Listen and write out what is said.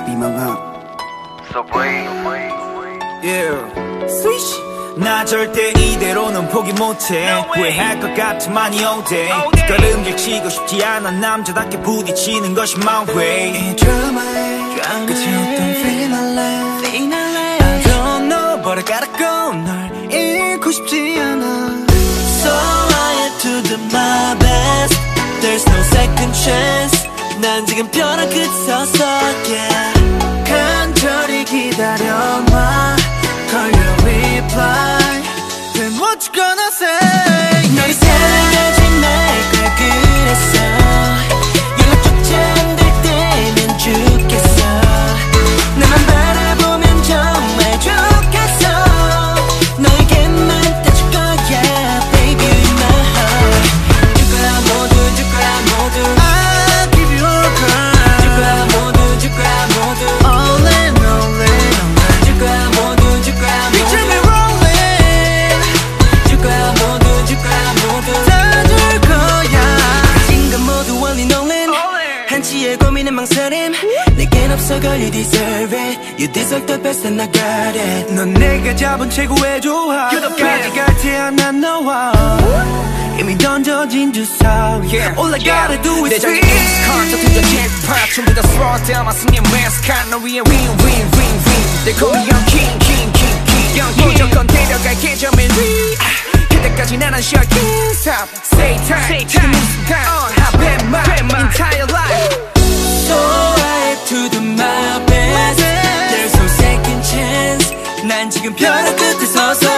must be my love. So brave. Yeah. Swish. 나 절대 이대로는 포기 못해. 후회할 것 같지만 all day. 걸음질 치고 싶지 않아. 남자답게 부딪히는 것이 my way. 이 드라마의 끝이 어떤 피날레 I don't know but I gotta go. 널 잃고 싶지 않아. So I have to do my best. There's no second chance. 난 지금 벼랑 끝 서서 yeah. 간절히 기다려봐. Call your reply. Then what you gonna say? 너를 사랑하지 말걸 그랬어. 연락조차 안 될 때면 죽겠어. 나만 바라보면 정말 좋겠어. 너에게만 다 줄 거야 baby in my heart. 줄 거야 모두 줄 거야 모두. I'll give you all girl. 줄 거야 모두 줄 거야 모두. All in all in all in. 줄 거야 모두 줄 거야 모두. Picture me rolling. 줄 거야 모두 줄 거야 모두. 다 줄 거야. 가진 건 모두 all in all in. 한치의 고민은 망설임. 내겐 없어 girl you deserve it. You deserve the best and I got it. 넌 내가 잡은 최고의 조합. 끝까지 갈 태어난 너와 이미 던져진 주사. All I gotta do is win. 저 뒤져 잭팟 전부 다 throw down 맞으면 mascot. 너 위에 win win win win. They call me young king king king king. 무조건 데려갈게 저 맨 위. 그때까지 나는 sure can't stop. Say time 지금 이 순간 I've been my entire life. So I have to do my best. There's no second chance. 난 지금 벼랑 끝에 서서